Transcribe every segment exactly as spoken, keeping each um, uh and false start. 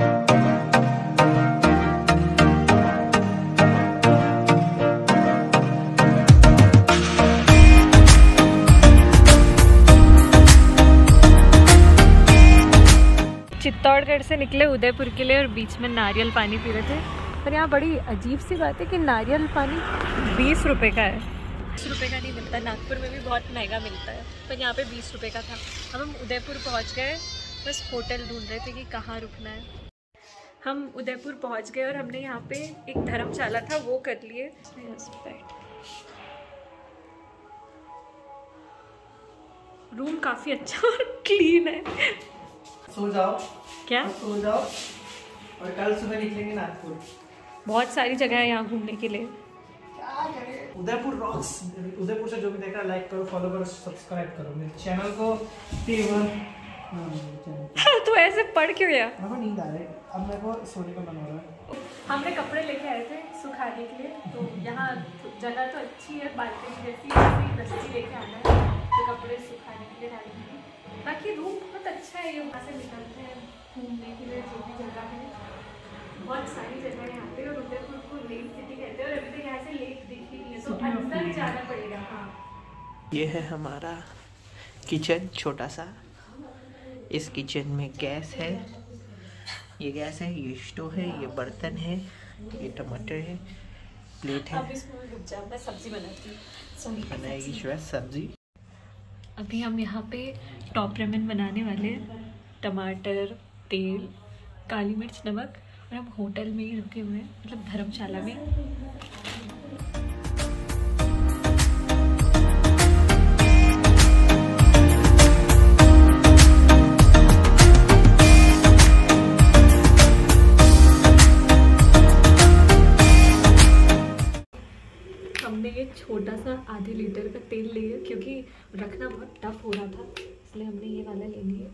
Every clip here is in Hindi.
चित्तौड़गढ़ से निकले उदयपुर के लिए और बीच में नारियल पानी पी रहे थे। पर यहाँ बड़ी अजीब सी बात है कि नारियल पानी बीस रुपए का है। बीस रुपए का नहीं मिलता, नागपुर में भी बहुत महंगा मिलता है, पर यहाँ पे बीस रुपए का था। अब हम उदयपुर पहुँच गए, बस होटल ढूंढ रहे थे कि कहाँ रुकना है। हम उदयपुर पहुँच गए और हमने यहाँ पे एक धर्मशाला था वो कर लिए। रूम काफ़ी अच्छा और क्लीन है। सो जाओ। क्या? सो जाओ और कल सुबह निकलेंगे नागपुर। बहुत सारी जगह है यहाँ घूमने के लिए। क्या करें? उदयपुर रॉक्स। उदयपुर से जो भी देख रहा है लाइक करो, फॉलो करो, सब्सक्राइब करो मेरे चैनल को। हाँ, तो ऐसे पढ़ क्यों गया? मेरे को नींद आ रही है, अब मेरे को सोने का मन हो रहा है। हमने कपड़े लेके आए थे सुखाने के लिए, तो यहाँ जगह तो अच्छी है, बालकनी जैसी ऐसी रस्सी लेके आना है तो कपड़े सुखाने के लिए डालेंगे। बाकी रूम बहुत अच्छा है, यहाँ से निकलते हैं घूमने के लिए जो भी जगह है, बहुत सारी जगह है यहाँ पे। और उदयपुर को लेक सिटी कहते हैं और अभी तक यहाँ से लेक दिखी नहीं है, तो अंदर जाना पड़ेगा। हाँ, ये है हमारा किचन छोटा सा। इस किचन में गैस है, ये गैस है, ये स्टोव है, ये बर्तन है, ये टमाटर है, प्लेट है। अब इसमें रुक जा, मैं सब्जी बनाती हूँ। बनाएगी श्वेत सब्जी। अभी हम यहाँ पे टॉप रेमन बनाने वाले हैं। टमाटर, तेल, काली मिर्च, नमक। और हम होटल में ही रुके हुए हैं, मतलब धर्मशाला में। हमने ये छोटा सा आधे लीटर का तेल लिया क्योंकि रखना बहुत टफ हो रहा था, इसलिए हमने ये वाला ले लिया।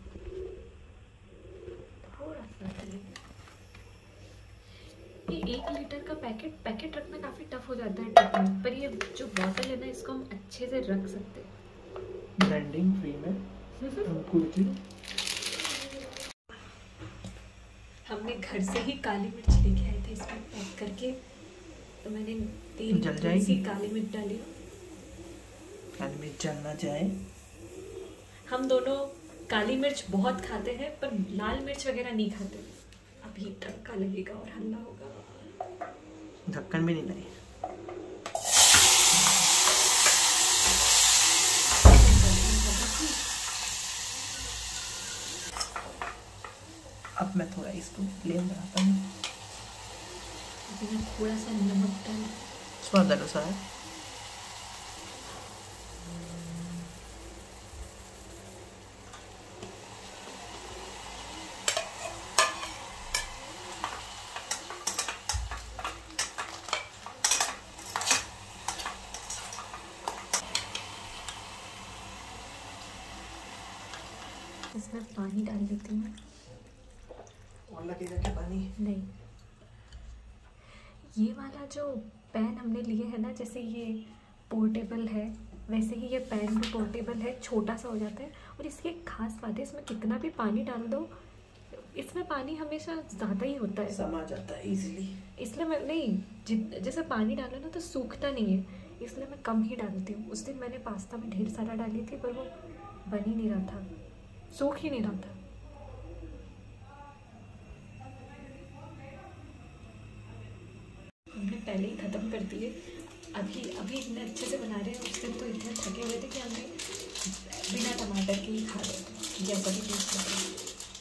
थोड़ा सा ये एक लीटर का पैकेट पैकेट रखना काफ़ी टफ हो जाता है टफ में, पर ये जो बॉटल है ना इसको हम अच्छे से रख सकते हैं। ब्रांडिंग फ्री में हमने घर से ही काली मिर्च लेके आए थे, इसमें पैक करके, तो मैंने तेल जल जाएगी, काली मिर्च डाली। काली मिर्च जलना चाहे। हम दोनों काली मिर्च बहुत खाते हैं पर लाल मिर्च वगैरह नहीं खाते। अभी तड़का लगेगा और हल्ला होगा। ढक्कन भी नहीं लगे। अब मैं थोड़ा इसको प्लेन बनाता हूँ। थोड़ा सा नमक डाल, स्वाद अनुसार। इसमें पानी डाल देती हूँ। और लगेगा क्या पानी? नहीं, ये वाला जो पैन हमने लिए है ना, जैसे ये पोर्टेबल है वैसे ही ये पैन भी पोर्टेबल है, छोटा सा हो जाता है। और इसकी एक खास बात है, इसमें कितना भी पानी डाल दो, इसमें पानी हमेशा ज़्यादा ही होता है, समा जाता है इजीली। इसलिए मैं नहीं, जैसे पानी डालो ना तो सूखता नहीं है, इसलिए मैं कम ही डालती हूँ। उस दिन मैंने पास्ता में ढेर सारा डाली थी पर वो बन ही नहीं रहा था, सूख ही नहीं रहा था। हमने पहले ही ख़त्म कर दिए। अभी अभी इतने अच्छे से बना रहे हैं, उस दिन तो इतने थके हुए थे कि हमने बिना टमाटर के ही खा रहे थे, जैसा भी टेस्ट लग रहा है।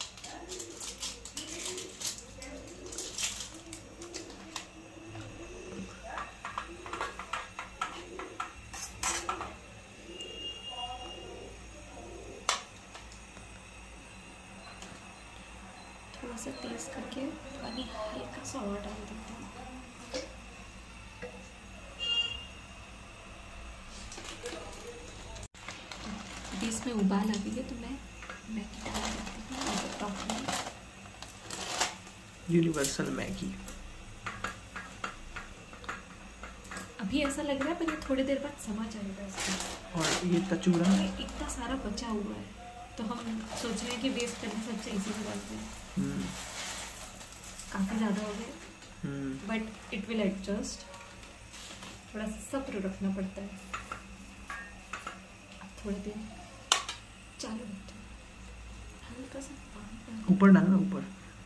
थोड़ा सा तेज करके पानी हल्का सा और डाल देते हैं। अभी इसमें उबाल आ गई है तो मैं मैगी डाल देती हूँ टॉप में। Universal Maggi. अभी ऐसा लग रहा है पर ये थोड़ी देर बाद समझ आएगा इसका। और ये कचूरा इतना सारा बचा हुआ है तो हम सोच रहे हैं कि वेस्ट करने से अच्छा इसी में डालते हैं। काफ़ी ज़्यादा हो गए, बट इट विल एडजस्ट। थोड़ा सा सब्र रखना पड़ता है। अब थोड़े दिन चालू रखते हैं, हल्का सा पानी ऊपर डालना, ऊपर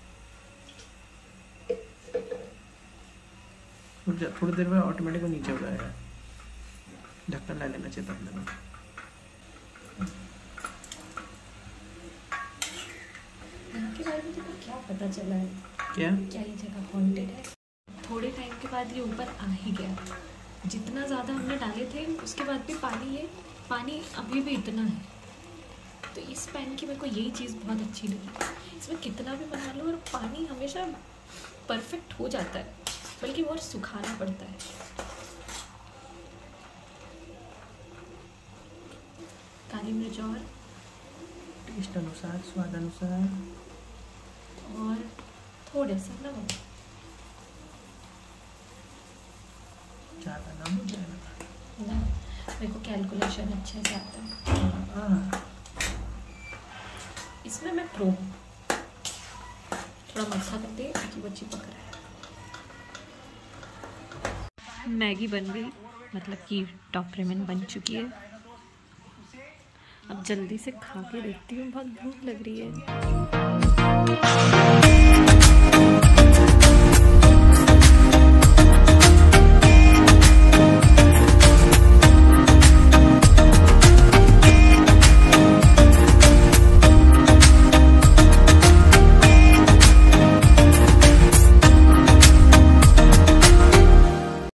थोड़ी देर में ऑटोमेटिक नीचे हो जाएगा। ढक्कन ला लेना चाहिए तब तक। इनके बारे में तो क्या पता चला है, क्या क्या ये जगह हॉन्टेड है। थोड़े टाइम के बाद ये ऊपर आ ही गया। जितना ज़्यादा हमने डाले थे उसके बाद भी पानी है, पानी अभी भी इतना है। तो इस पैन की मेरे को यही चीज़ बहुत अच्छी लगी, इसमें कितना भी बना लो और पानी हमेशा परफेक्ट हो जाता है, बल्कि और सुखाना पड़ता है। काली मिर्च और टेस्ट अनुसार, स्वाद अनुसार, और थोड़े से नमक। ज़्यादा ना हो जाएगा ना, मेरे को कैलकुलेशन अच्छे से आता है। इसमें मैं प्रो हूँ। थोड़ा मक्खा करते हैं ताकि वो चिपक रहा है। मैगी बन गई, मतलब कि टॉप रेमन बन चुकी है। अब जल्दी से खा के देखती हूँ, बहुत भूख लग रही है।